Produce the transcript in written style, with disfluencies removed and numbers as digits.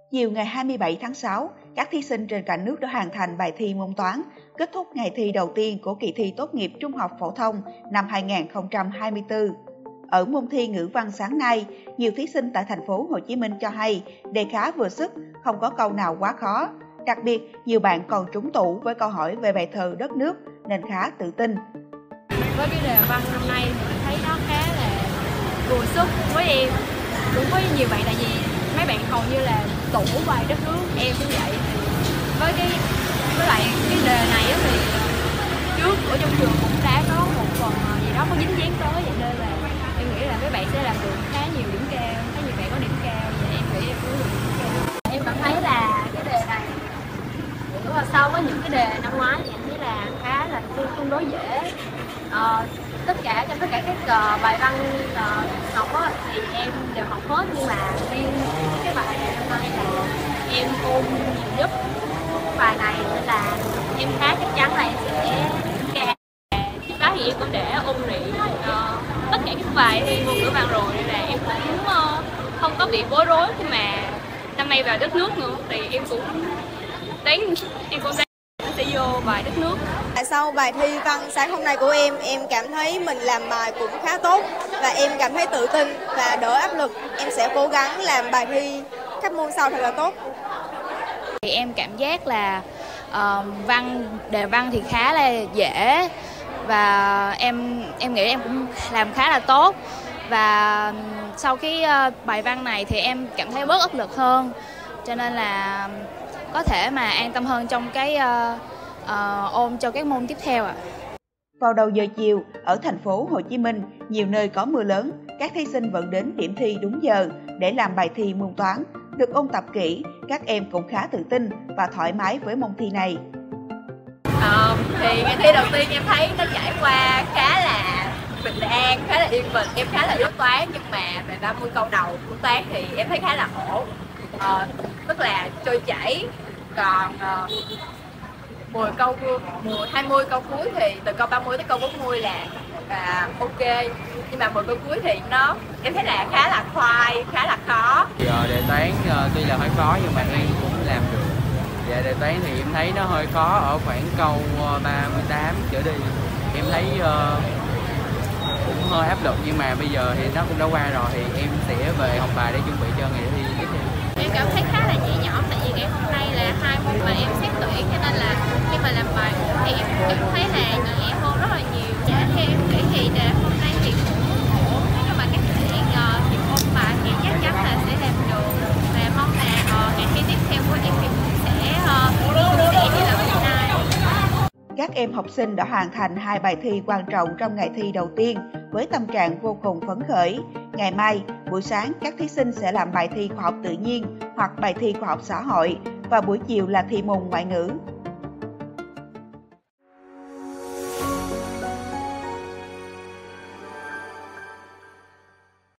Chiều ngày 27 tháng 6, các thí sinh trên cả nước đã hoàn thành bài thi môn toán, kết thúc ngày thi đầu tiên của kỳ thi tốt nghiệp trung học phổ thông năm 2024. Ở môn thi ngữ văn sáng nay, nhiều thí sinh tại thành phố Hồ Chí Minh cho hay đề khá vừa sức, không có câu nào quá khó. Đặc biệt, nhiều bạn còn trúng tủ với câu hỏi về bài thơ đất nước nên khá tự tin. Với cái đề văn năm nay mình thấy nó khá là vừa sức với em, cũng với nhiều bạn, tại vì mấy bạn hầu như là tủ bài đất nước, em cũng vậy. Với lại cái đề này thì trước ở trong trường cũng đã có một phần gì đó có dính dáng tới, vậy nên là em nghĩ là mấy bạn sẽ làm được khá nhiều điểm cao, khá nhiều bạn có điểm cao, và em nghĩ em cũng được điểm cao. Em cảm thấy là cái đề này rất là so với những cái đề năm ngoái thì em thấy là khá là tương đối dễ. Trong tất cả các bài văn học thì em đều học hết, nhưng mà riêng cái bài này hôm nay là em ôn nhiều nhất bài này nên là em khá chắc chắn là em sẽ điểm cao. Trước đó thì em cũng để ôn luyện tất cả các bài thi môn ngữ văn rồi, nên là em cũng không có bị bối rối khi mà năm nay vào đất nước nữa, thì em cũng tính sẽ vô bài đất nước. Sau bài thi văn sáng hôm nay của em cảm thấy mình làm bài cũng khá tốt và em cảm thấy tự tin và đỡ áp lực. Em sẽ cố gắng làm bài thi các môn sau thật là tốt. Thì em cảm giác là đề văn thì khá là dễ và em nghĩ em cũng làm khá là tốt, và sau cái bài văn này thì em cảm thấy bớt áp lực hơn, cho nên là có thể mà an tâm hơn trong cái ôn cho các môn tiếp theo ạ. Vào đầu giờ chiều, ở thành phố Hồ Chí Minh, nhiều nơi có mưa lớn, các thí sinh vẫn đến điểm thi đúng giờ để làm bài thi môn toán. Được ôn tập kỹ, các em cũng khá tự tin và thoải mái với môn thi này. Thì ngày thi đầu tiên em thấy nó trải qua khá là bình an, khá là yên bình. Em khá là thích toán, nhưng mà về 30 câu đầu của toán thì em thấy khá là ổn, tức là trôi chảy. Còn 20 câu cuối thì từ câu 30 tới câu 40 là ok, nhưng mà 10 câu cuối thì em thấy là khá là khoai, khá là khó. Đề toán tuy là hơi khó nhưng mà em cũng làm được. Dạ, đề toán thì em thấy nó hơi khó ở khoảng câu 38 trở đi. Em thấy cũng hơi áp lực, nhưng mà bây giờ thì nó cũng đã qua rồi, thì em sẽ về học bài để chuẩn bị cho ngày thi tiếp theo. Em cảm thấy khá là nhẹ nhõm, tại vì ngày hôm nay là 2 môn mà em xét tuyển, cho nên là khi mà làm bài thì em cảm thấy là nhẹ hơn rất là nhiều. Dạ, theo em nghĩ thì đề hôm nay thì cũng ổn, nếu mà các bạn thì ôn bài thì chắc chắn là sẽ làm được, và mong là ngày thi tiếp theo của em thì cũng sẽ như là hôm nay. Các em học sinh đã hoàn thành 2 bài thi quan trọng trong ngày thi đầu tiên với tâm trạng vô cùng phấn khởi. Ngày mai, buổi sáng các thí sinh sẽ làm bài thi khoa học tự nhiên hoặc bài thi khoa học xã hội, và buổi chiều là thi môn ngoại ngữ.